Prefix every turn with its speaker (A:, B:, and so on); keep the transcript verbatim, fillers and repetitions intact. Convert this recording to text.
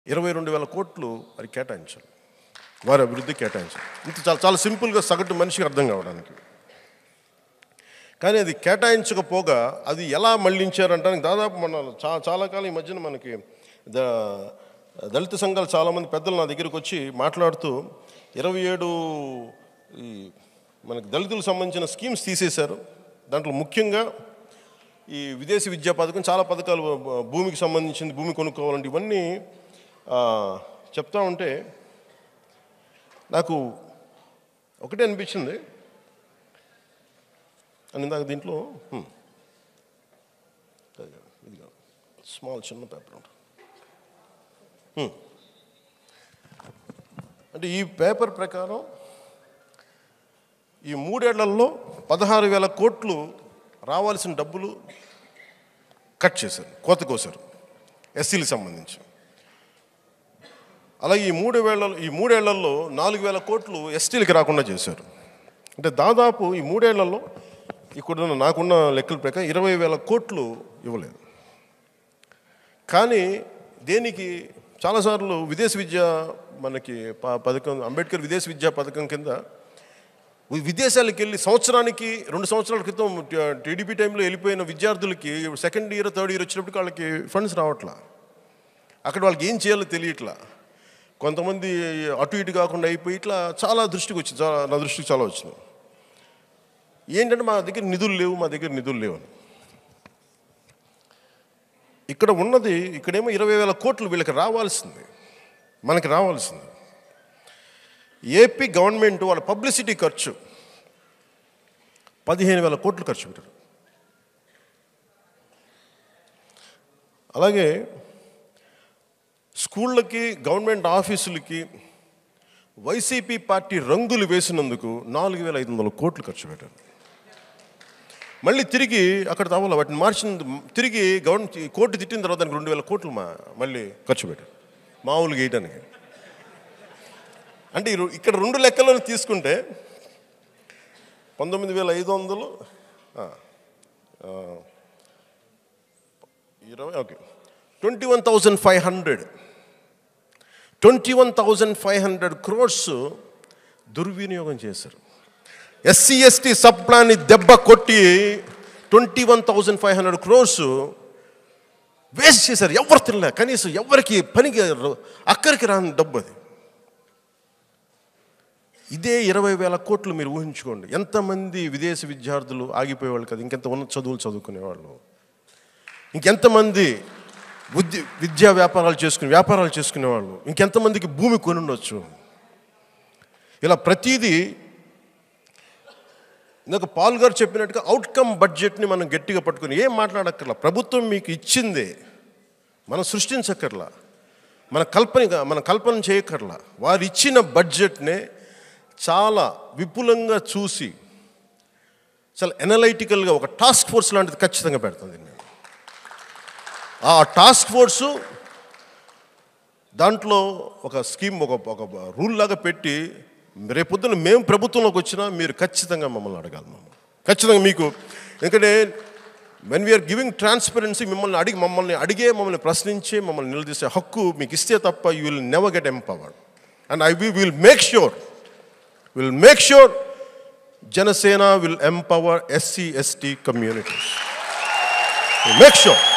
A: ఇరవై రెండు వేల కోట్లు మరి కేటాయించాలి, వారి అభివృద్ధి కేటాయించాలి. ఇంత చాలా చాలా సింపుల్గా సగటు మనిషికి అర్థం కావడానికి. కానీ అది కేటాయించకపోగా అది ఎలా మళ్లించారంటానికి దాదాపు మన చా చాలా కాలం ఈ మధ్యన మనకి ద దళిత సంఘాలు చాలామంది పెద్దలు నా దగ్గరికి వచ్చి మాట్లాడుతూ ఇరవై ఏడు ఈ మనకి దళితులకు సంబంధించిన స్కీమ్స్ తీసేశారు. దాంట్లో ముఖ్యంగా ఈ విదేశీ విద్యా పథకం, చాలా పథకాలు, భూమికి సంబంధించింది, భూమి కొనుక్కోవాలంటే ఇవన్నీ చెప్తా ఉంటే నాకు ఒకటే అనిపించింది. అని ఇందాక దీంట్లో ఇదిగా స్మాల్ చిన్న పేపర్ ఉంటుంది. అంటే ఈ పేపర్ ప్రకారం ఈ మూడేళ్లలో పదహారు వేల కోట్లు రావాల్సిన డబ్బులు కట్ చేశారు, కోత కోసారు ఎస్సీలకు సంబంధించి. అలాగే ఈ మూడు వేల ఈ మూడేళ్లలో నాలుగు వేల కోట్లు ఎస్టీలకి రాకుండా చేశారు. అంటే దాదాపు ఈ మూడేళ్లలో ఇక్కడ నాకున్న లెక్కల ప్రకారం ఇరవై వేల కోట్లు ఇవ్వలేదు. కానీ దేనికి చాలాసార్లు విదేశీ విద్యా మనకి పథకం, అంబేద్కర్ విదేశీ విద్యా పథకం కింద విదేశాలకు వెళ్ళి సంవత్సరానికి రెండు సంవత్సరాల క్రితం టీడీపీ టైంలో వెళ్ళిపోయిన విద్యార్థులకి సెకండ్ ఇయర్ థర్డ్ ఇయర్ వచ్చినప్పటికి వాళ్ళకి ఫండ్స్ రావట్లా. అక్కడ వాళ్ళకి ఏం చేయాలో తెలియట్లా. కొంతమంది అటు ఇటు కాకుండా అయిపోయి ఇట్లా చాలా దృష్టికి వచ్చింది, చాలా నా దృష్టికి చాలా వచ్చింది. ఏంటంటే మా దగ్గర నిధులు లేవు, మా దగ్గర నిధులు లేవు అని. ఇక్కడ ఉన్నది ఇక్కడేమో ఇరవై వేల కోట్లు వీళ్ళకి రావాల్సింది, మనకి రావాల్సింది. ఏపీ గవర్నమెంట్ వాళ్ళ పబ్లిసిటీ ఖర్చు పదిహేను వేల కోట్లు ఖర్చు పెట్టారు. అలాగే స్కూళ్ళకి, గవర్నమెంట్ ఆఫీసులకి వైసీపీ పార్టీ రంగులు వేసినందుకు నాలుగు వేల ఐదు వందల కోట్లు ఖర్చు పెట్టారు. మళ్ళీ తిరిగి అక్కడ తవ్వాలి వాటిని మార్చిన తిరిగి గవర్నమెంట్ కోర్టు తిట్టిన తర్వాత దానికి రెండు వేల కోట్లు మా మళ్ళీ ఖర్చు పెట్టారు మామూలుగా వేయడానికి. అంటే ఇక్కడ రెండు లెక్కలను తీసుకుంటే పంతొమ్మిది వేల ఐదు వందలు ఇరవై okay twenty one thousand five hundred twenty one thousand five hundred crores దుర్వినియోగం చేశారు. ఎస్సీ ఎస్టీ సబ్ ప్లాన్ని దెబ్బ కొట్టి twenty one thousand five hundred crores waste చేశారు. ఎవరు తినలే, కనీసం ఎవరికి పనికి అక్కడికి రాని డబ్బు అది. ఇదే ఇరవై వేల కోట్లు మీరు ఊహించుకోండి. ఎంతమంది విదేశీ విద్యార్థులు ఆగిపోయేవాళ్ళు కదా, ఇంకెంత ఉన్నత చదువులు చదువుకునేవాళ్ళు, ఇంకెంతమంది విద్య విద్యా వ్యాపారాలు చేసుకుని వ్యాపారాలు చేసుకునేవాళ్ళు, ఇంకెంతమందికి భూమి కొని ఉండొచ్చు. ఇలా ప్రతీదీ ఇందాక పాల్ గారు చెప్పినట్టుగా అవుట్కమ్ బడ్జెట్ని మనం గట్టిగా పట్టుకుని ఏం మాట్లాడక్కర్లా. ప్రభుత్వం మీకు ఇచ్చిందే, మనం సృష్టించక్కర్లా, మన కల్పన మన కల్పన చేయక్కర్లా. వారు ఇచ్చిన బడ్జెట్నే చాలా విపులంగా చూసి చాలా ఎనలైటికల్గా ఒక టాస్క్ ఫోర్స్ లాంటిది ఖచ్చితంగా పెడుతుంది. ఆ టాస్క్ ఫోర్సు దాంట్లో ఒక స్కీమ్, ఒక ఒక రూల్ లాగా పెట్టి రేపొద్దున మేము ప్రభుత్వంలోకి వచ్చినా మీరు ఖచ్చితంగా మమ్మల్ని అడగాలి. మమ్మల్ని ఖచ్చితంగా మీకు, ఎందుకంటే వెన్ వీఆర్ గివింగ్ ట్రాన్స్పరెన్సీ, మిమ్మల్ని అడిగి మమ్మల్ని అడిగే మమ్మల్ని ప్రశ్నించే మమ్మల్ని నిలదీసే హక్కు మీకు ఇస్తే తప్ప you will never get empowered. And I we will make sure will make sure Janasena will empower SC ST communities. Make sure